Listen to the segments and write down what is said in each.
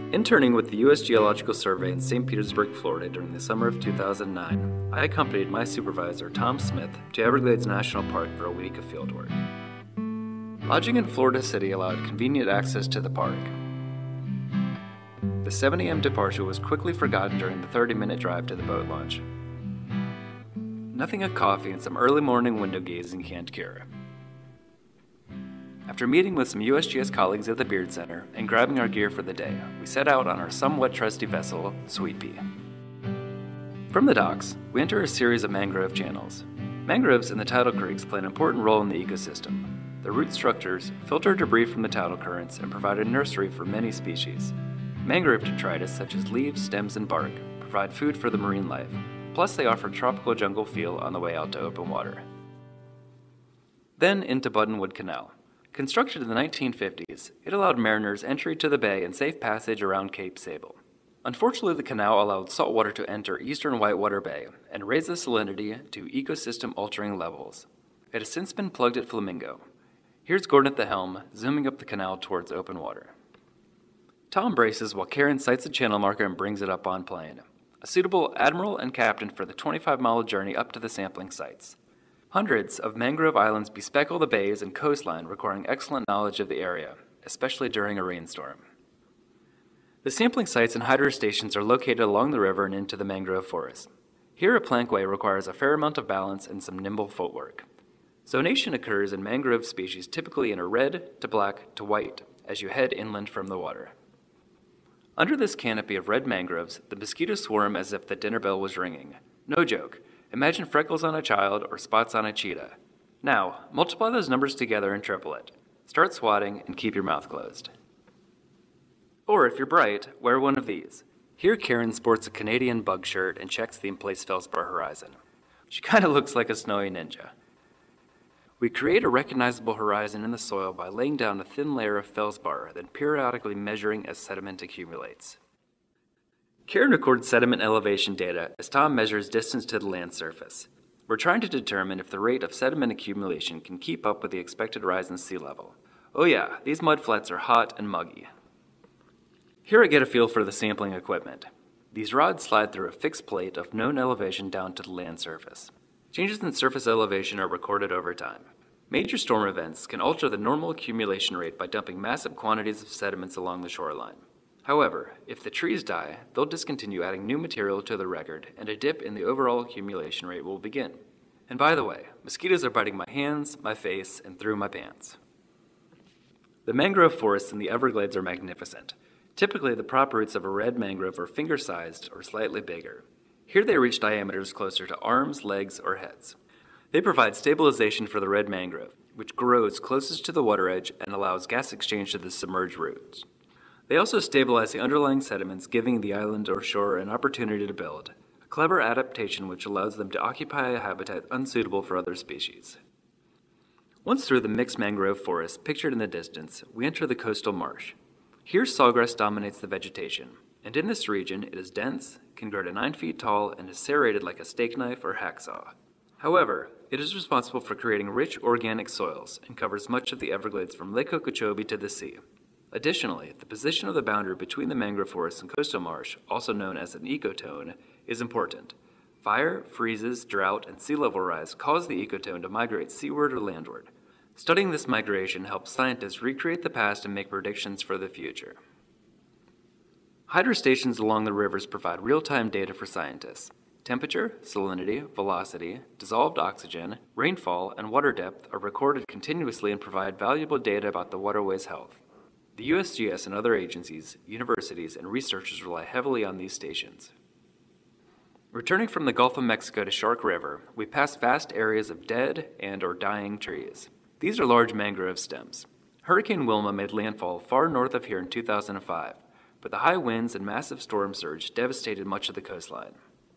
Interning with the U.S. Geological Survey in St. Petersburg, Florida during the summer of 2009, I accompanied my supervisor, Tom Smith, to Everglades National Park for a week of fieldwork. Lodging in Florida City allowed convenient access to the park. The 7 a.m. departure was quickly forgotten during the 30-minute drive to the boat launch. Nothing a coffee and some early morning window gazing can't cure. After meeting with some USGS colleagues at the Beard Center and grabbing our gear for the day, we set out on our somewhat trusty vessel, Sweet Pea. From the docks, we enter a series of mangrove channels. Mangroves in the tidal creeks play an important role in the ecosystem. Their root structures filter debris from the tidal currents and provide a nursery for many species. Mangrove detritus, such as leaves, stems, and bark, provide food for the marine life. Plus, they offer a tropical jungle feel on the way out to open water. Then into Buttonwood Canal. Constructed in the 1950s, it allowed mariners entry to the bay and safe passage around Cape Sable. Unfortunately, the canal allowed saltwater to enter eastern Whitewater Bay and raise the salinity to ecosystem-altering levels. It has since been plugged at Flamingo. Here's Gordon at the helm, zooming up the canal towards open water. Tom braces while Karen sights a channel marker and brings it up on plane. A suitable admiral and captain for the 25-mile journey up to the sampling sites. Hundreds of mangrove islands bespeckle the bays and coastline, requiring excellent knowledge of the area, especially during a rainstorm. The sampling sites and hydro stations are located along the river and into the mangrove forest. Here, a plankway requires a fair amount of balance and some nimble footwork. Zonation occurs in mangrove species typically in a red to black to white as you head inland from the water. Under this canopy of red mangroves, the mosquitoes swarm as if the dinner bell was ringing. No joke. Imagine freckles on a child or spots on a cheetah. Now, multiply those numbers together and triple it. Start swatting and keep your mouth closed. Or if you're bright, wear one of these. Here Karen sports a Canadian bug shirt and checks the in-place feldspar horizon. She kinda looks like a snowy ninja. We create a recognizable horizon in the soil by laying down a thin layer of feldspar, then periodically measuring as sediment accumulates. Karen records sediment elevation data as Tom measures distance to the land surface. We're trying to determine if the rate of sediment accumulation can keep up with the expected rise in sea level. Oh yeah, these mudflats are hot and muggy. Here I get a feel for the sampling equipment. These rods slide through a fixed plate of known elevation down to the land surface. Changes in surface elevation are recorded over time. Major storm events can alter the normal accumulation rate by dumping massive quantities of sediments along the shoreline. However, if the trees die, they'll discontinue adding new material to the record, and a dip in the overall accumulation rate will begin. And by the way, mosquitoes are biting my hands, my face, and through my pants. The mangrove forests in the Everglades are magnificent. Typically, the prop roots of a red mangrove are finger-sized or slightly bigger. Here they reach diameters closer to arms, legs, or heads. They provide stabilization for the red mangrove, which grows closest to the water edge and allows gas exchange to the submerged roots. They also stabilize the underlying sediments, giving the island or shore an opportunity to build, a clever adaptation which allows them to occupy a habitat unsuitable for other species. Once through the mixed mangrove forest pictured in the distance, we enter the coastal marsh. Here sawgrass dominates the vegetation, and in this region it is dense, can grow to 9 feet tall, and is serrated like a steak knife or hacksaw. However, it is responsible for creating rich organic soils and covers much of the Everglades from Lake Okeechobee to the sea. Additionally, the position of the boundary between the mangrove forest and coastal marsh, also known as an ecotone, is important. Fire, freezes, drought, and sea level rise cause the ecotone to migrate seaward or landward. Studying this migration helps scientists recreate the past and make predictions for the future. Hydro stations along the rivers provide real-time data for scientists. Temperature, salinity, velocity, dissolved oxygen, rainfall, and water depth are recorded continuously and provide valuable data about the waterway's health. The USGS and other agencies, universities, and researchers rely heavily on these stations. Returning from the Gulf of Mexico to Shark River, we pass vast areas of dead and/or dying trees. These are large mangrove stems. Hurricane Wilma made landfall far north of here in 2005, but the high winds and massive storm surge devastated much of the coastline.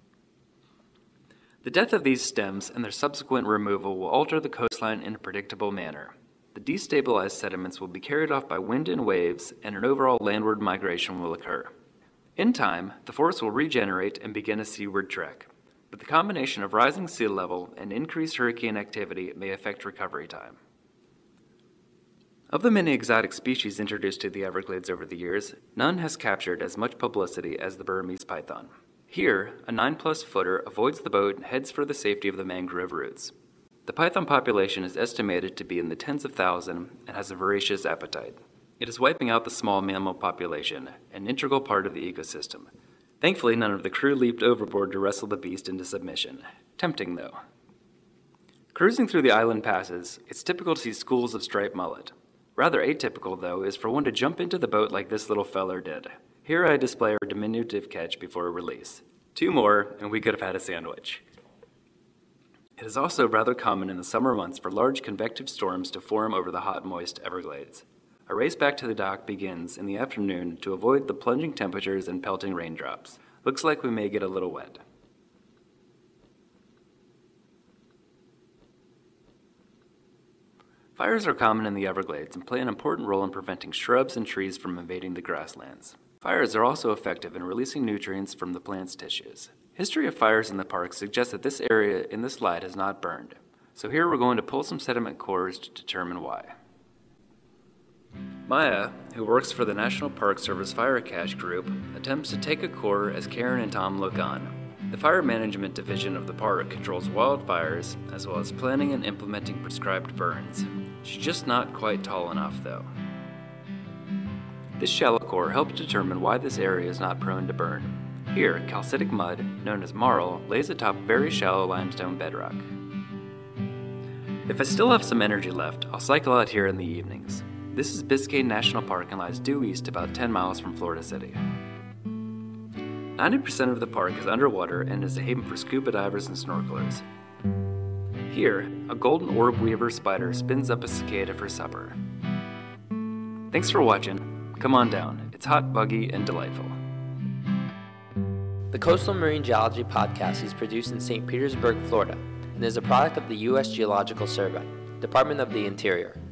The death of these stems and their subsequent removal will alter the coastline in a predictable manner. The destabilized sediments will be carried off by wind and waves, and an overall landward migration will occur. In time, the forest will regenerate and begin a seaward trek, but the combination of rising sea level and increased hurricane activity may affect recovery time. Of the many exotic species introduced to the Everglades over the years, none has captured as much publicity as the Burmese python. Here, a 9+ footer avoids the boat and heads for the safety of the mangrove roots. The python population is estimated to be in the tens of thousands and has a voracious appetite. It is wiping out the small mammal population, an integral part of the ecosystem. Thankfully, none of the crew leaped overboard to wrestle the beast into submission. Tempting, though. Cruising through the island passes, it's typical to see schools of striped mullet. Rather atypical, though, is for one to jump into the boat like this little feller did. Here I display our diminutive catch before release. 2 more, and we could have had a sandwich. It is also rather common in the summer months for large convective storms to form over the hot, moist Everglades. A race back to the dock begins in the afternoon to avoid the plunging temperatures and pelting raindrops. Looks like we may get a little wet. Fires are common in the Everglades and play an important role in preventing shrubs and trees from invading the grasslands. Fires are also effective in releasing nutrients from the plant's tissues. History of fires in the park suggests that this area in the slide has not burned. So here we're going to pull some sediment cores to determine why. Maya, who works for the National Park Service Fire Cache Group, attempts to take a core as Karen and Tom look on. The Fire Management Division of the park controls wildfires, as well as planning and implementing prescribed burns. She's just not quite tall enough, though. This shallow core helps determine why this area is not prone to burn. Here, calcitic mud, known as marl, lays atop very shallow limestone bedrock. If I still have some energy left, I'll cycle out here in the evenings. This is Biscayne National Park and lies due east about 10 miles from Florida City. 90% of the park is underwater and is a haven for scuba divers and snorkelers. Here, a golden orb weaver spider spins up a cicada for supper. Thanks for watching. Come on down. It's hot, buggy, and delightful. The Coastal Marine Geology Podcast is produced in St. Petersburg, Florida, and is a product of the U.S. Geological Survey, Department of the Interior.